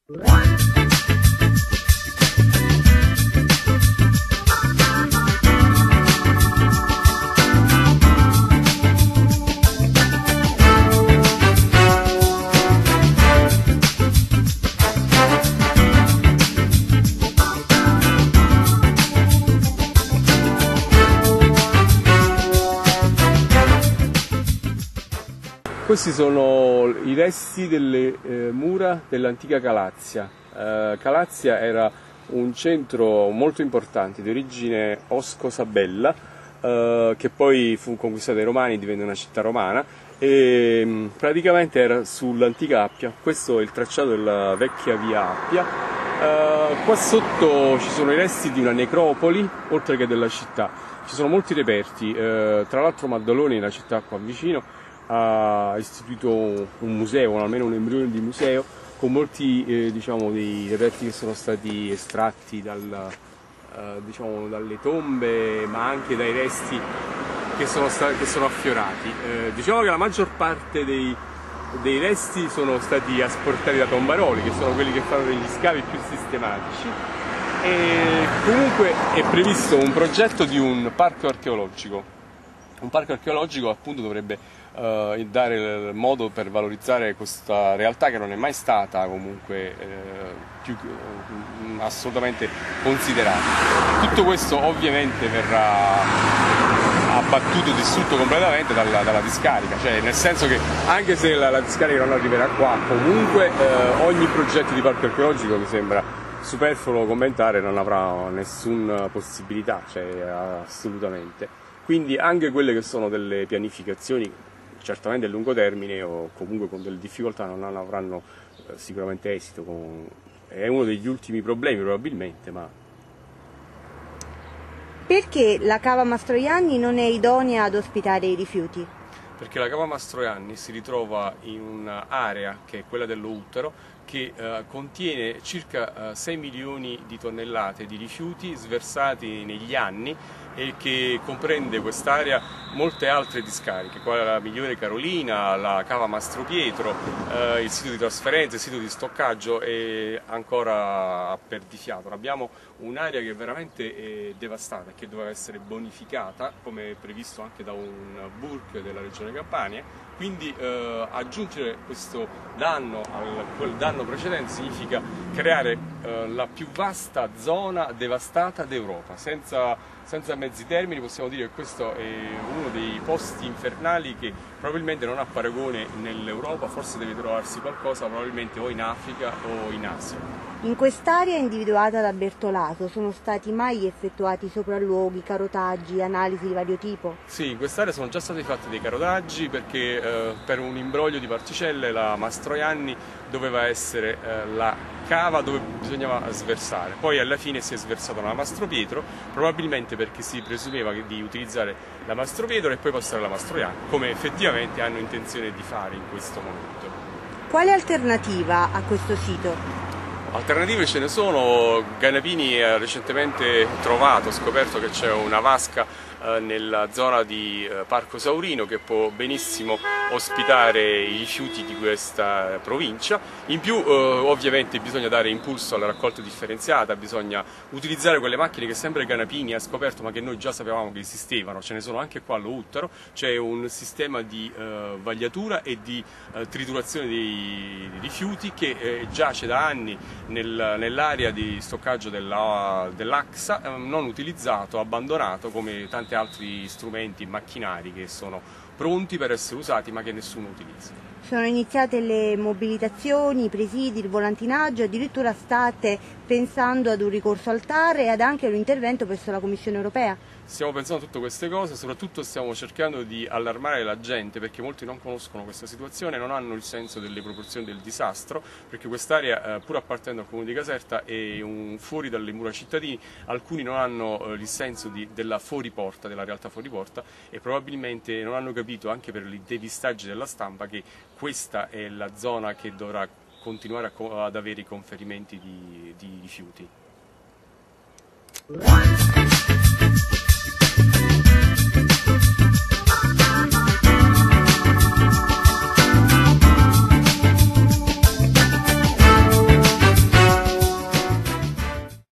Questi sono i resti delle mura dell'antica Calazia. Calazia era un centro molto importante di origine osco-sabella, che poi fu conquistata dai Romani e divenne una città romana, e praticamente era sull'antica Appia. Questo è il tracciato della vecchia via Appia. Qua sotto ci sono i resti di una necropoli, oltre che della città. Ci sono molti reperti, tra l'altro Maddaloni, la città qua vicino, ha istituito un museo, almeno un embrione di museo, con molti diciamo, dei reperti che sono stati estratti diciamo, dalle tombe, ma anche dai resti che sono affiorati. Diciamo che la maggior parte dei resti sono stati asportati da tombaroli, che sono quelli che fanno degli scavi più sistematici, e comunque è previsto un progetto di un parco archeologico. Un parco archeologico appunto dovrebbe dare il modo per valorizzare questa realtà che non è mai stata comunque assolutamente considerata. Tutto questo ovviamente verrà abbattuto, distrutto completamente dalla discarica, cioè nel senso che anche se la discarica non arriverà qua, comunque ogni progetto di parco archeologico mi sembra superfluo commentare, non avrà nessuna possibilità, cioè assolutamente. Quindi anche quelle che sono delle pianificazioni certamente a lungo termine o comunque con delle difficoltà non avranno sicuramente esito. È uno degli ultimi problemi probabilmente, ma... Perché la cava Mastroianni non è idonea ad ospitare i rifiuti? Perché la cava Mastroianni si ritrova in un'area che è quella dello Uttaro, che contiene circa 6 milioni di tonnellate di rifiuti sversati negli anni, e che comprende quest'area molte altre discariche, quale la Migliore Carolina, la cava Mastro Pietro, il sito di trasferenza, il sito di stoccaggio e ancora a perdifiato. Abbiamo un'area che è veramente devastata e che doveva essere bonificata, come previsto anche da un BURC della Regione Campania. Quindi aggiungere questo danno a quel danno precedente significa creare la più vasta zona devastata d'Europa. Senza mezzi termini possiamo dire che questo è uno dei posti infernali che probabilmente non ha paragone nell'Europa, forse deve trovarsi qualcosa probabilmente o in Africa o in Asia. In quest'area individuata da Bertolaso sono stati mai effettuati sopralluoghi, carotaggi, analisi di vario tipo? Sì, in quest'area sono già stati fatti dei carotaggi perché per un imbroglio di particelle la Mastroianni doveva essere la cava dove bisognava sversare. Poi alla fine si è sversato nella Mastro Pietro, probabilmente perché si presumeva di utilizzare la Mastro Pietro e poi passare alla Mastroianni, come effettivamente hanno intenzione di fare in questo momento. Quale alternativa a questo sito? Alternative ce ne sono. Ganapini ha recentemente scoperto che c'è una vasca nella zona di Parco Saurino che può benissimo ospitare i rifiuti di questa provincia. In più ovviamente bisogna dare impulso alla raccolta differenziata, bisogna utilizzare quelle macchine che sempre Ganapini ha scoperto ma che noi già sapevamo che esistevano, ce ne sono anche qua allo Uttaro. C'è un sistema di vagliatura e di triturazione dei rifiuti che giace da anni nell'area di stoccaggio dell'Axa, non utilizzato, abbandonato come tanti altri strumenti e macchinari che sono pronti per essere usati ma che nessuno utilizza. Sono iniziate le mobilitazioni, i presidi, il volantinaggio, addirittura state pensando ad un ricorso al TAR e ad anche un intervento presso la Commissione europea? Stiamo pensando a tutte queste cose, soprattutto stiamo cercando di allarmare la gente perché molti non conoscono questa situazione, non hanno il senso delle proporzioni del disastro, perché quest'area, pur appartenendo al comune di Caserta, è fuori dalle mura cittadine. Alcuni non hanno il senso della fuoriporta, della realtà fuoriporta, e probabilmente non hanno capito, anche per i depistaggi della stampa, che questa è la zona che dovrà continuare ad avere i conferimenti di rifiuti.